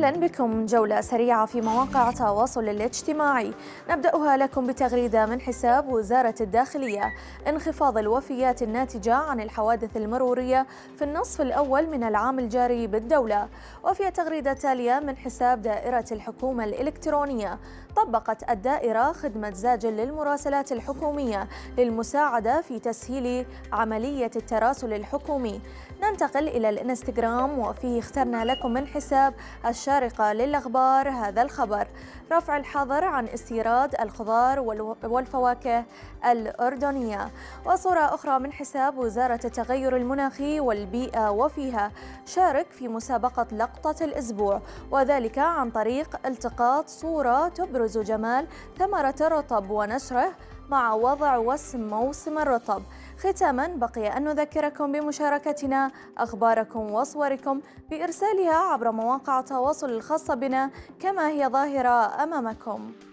أهلا بكم. جولة سريعة في مواقع التواصل الاجتماعي، نبدأها لكم بتغريدة من حساب وزارة الداخلية. انخفاض الوفيات الناتجة عن الحوادث المرورية في النصف الأول من العام الجاري بالدولة. وفي التغريدة التالية من حساب دائرة الحكومة الإلكترونية، طبقت الدائرة خدمة زاجل للمراسلات الحكومية للمساعدة في تسهيل عملية التراسل الحكومي. ننتقل إلى الإنستغرام، وفيه اخترنا لكم من حساب الشارقة للأخبار هذا الخبر: رفع الحظر عن استيراد الخضار والفواكه الأردنية. وصورة أخرى من حساب وزارة التغير المناخي والبيئة، وفيها شارك في مسابقة لقطة الأسبوع، وذلك عن طريق التقاط صورة تبرز جمال ثمرة الرطب ونشره مع وضع وسم موسم الرطب. ختاما بقي أن نذكركم بمشاركتنا أخباركم وصوركم بإرسالها عبر مواقع التواصل الخاصة بنا كما هي ظاهرة أمامكم.